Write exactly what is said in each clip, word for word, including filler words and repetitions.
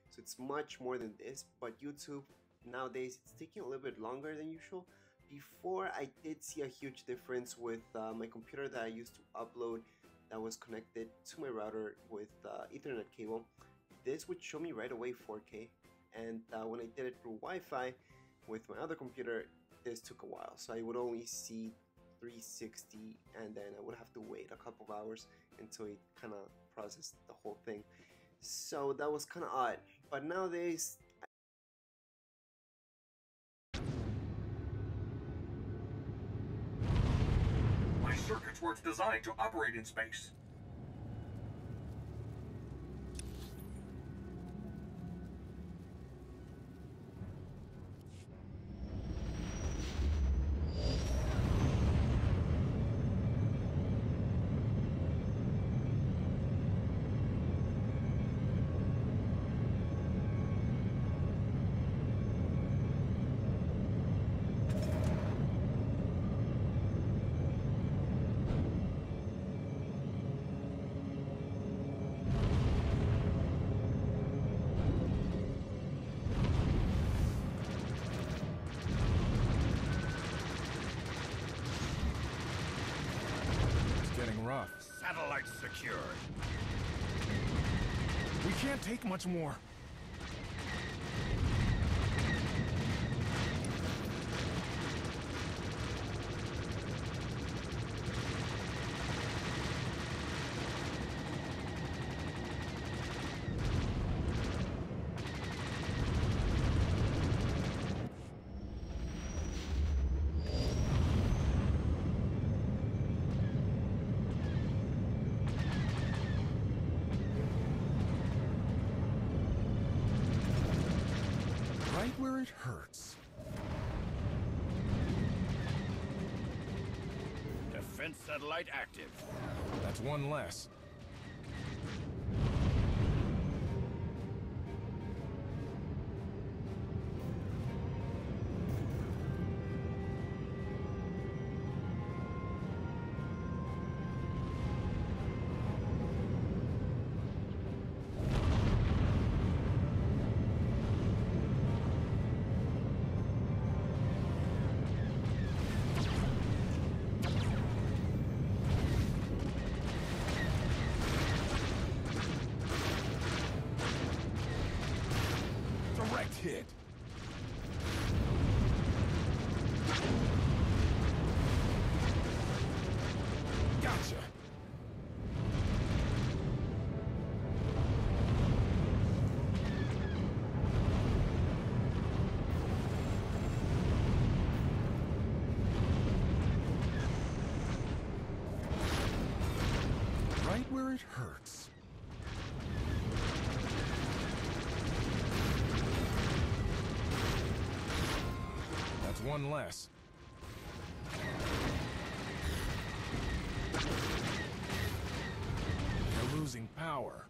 so it's much more than this. But YouTube nowadays, it's taking a little bit longer than usual. Before, I did see a huge difference with uh, my computer that I used to upload that was connected to my router with uh, Ethernet cable. This would show me right away four K, and uh, when I did it through Wi-Fi with my other computer, this took a while, so I would only see three sixty, and then I would have to wait a couple of hours until it kind of processed the whole thing. So that was kind of odd, but nowadays my circuits weren't designed to operate in space. Rough. Satellite secured. We can't take much more. Right where it hurts. Defense satellite active. That's one less. Hit. Gotcha. Right where it hurts. One less. They're losing power.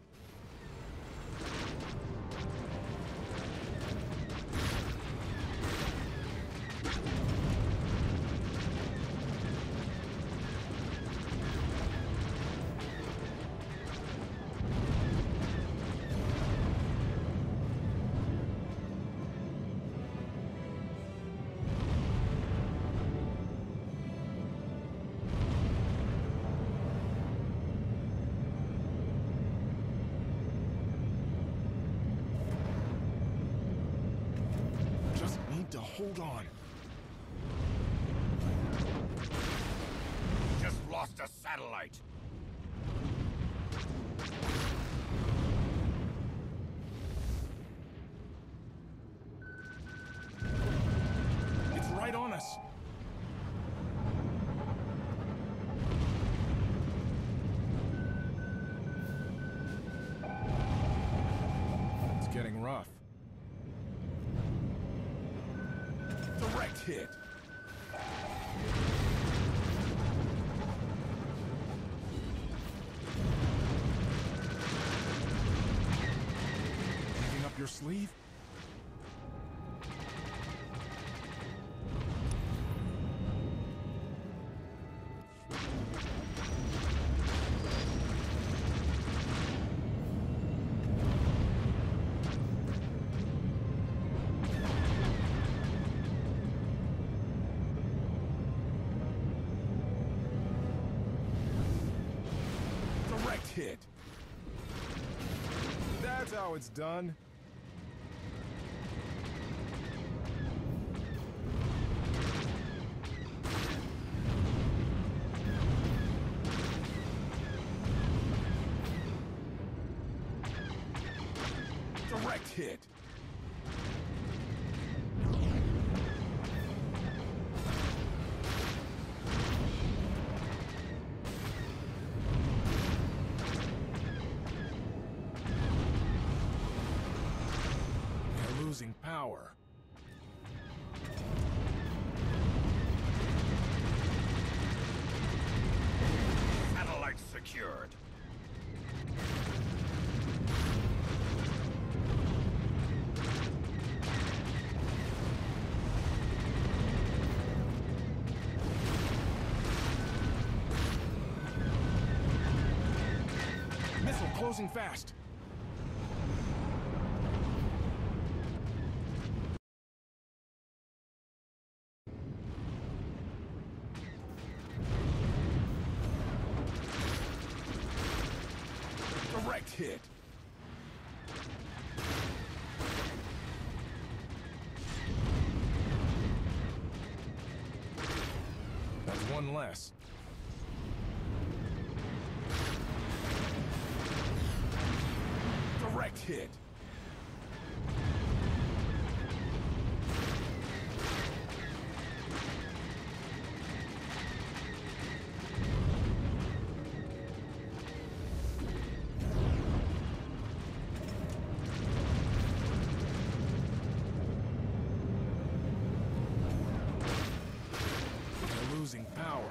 To hold on. Just lost a satellite. It's right on us. It's getting rough. Direct hit. Anything up your sleeve? hit. That's how it's done. Direct hit. They're losing power. Satellite secured. Missile closing fast. Direct hit. That's one less. Direct hit. They're losing power.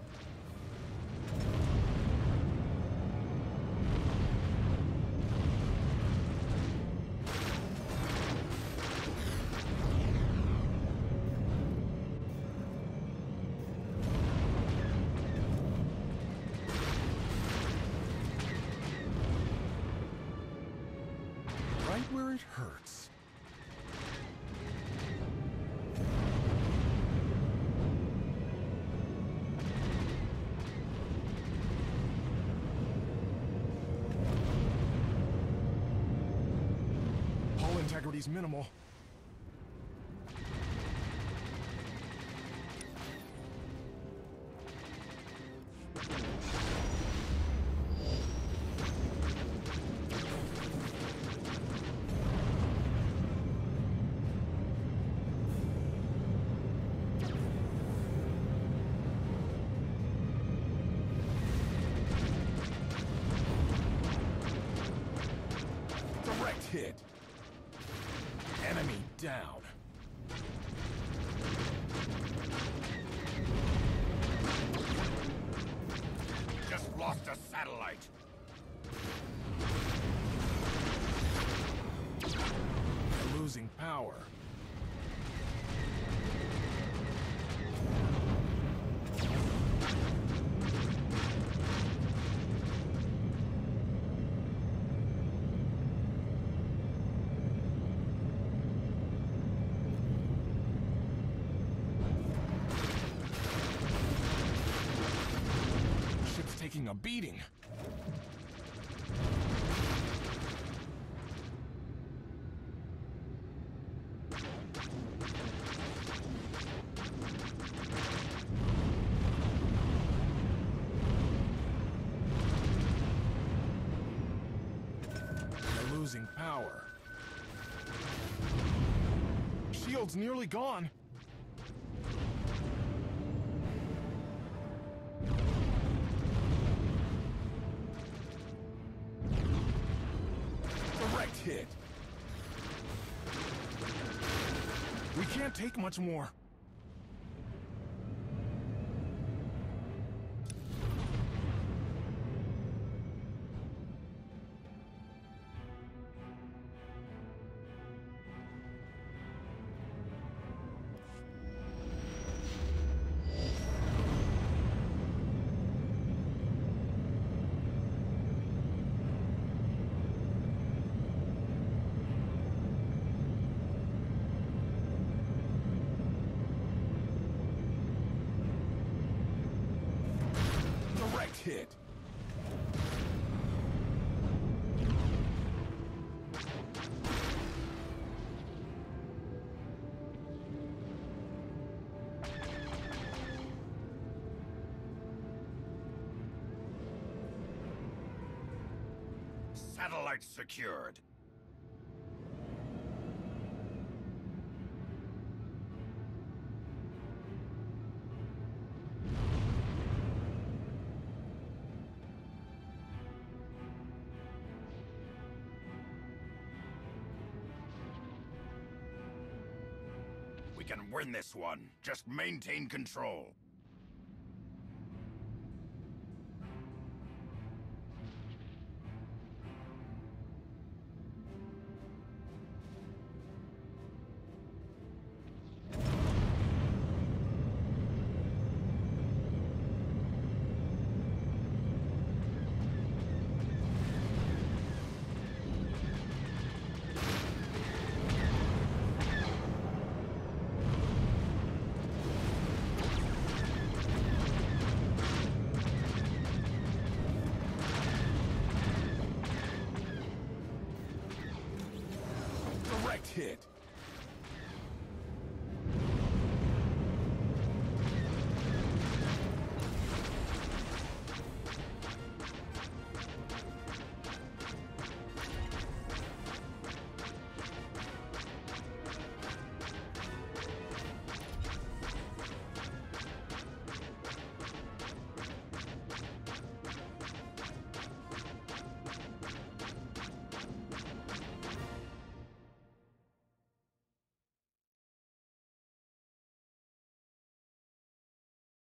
Right where it hurts. Hull integrity's minimal. Direct hit. Enemy down. Just lost a satellite. They're losing power. Ship's taking a beating. They're losing power. Shield's nearly gone. Direct hit. We can't take much more. Hit. Satellite secured. We can win this one. Just maintain control. Hit.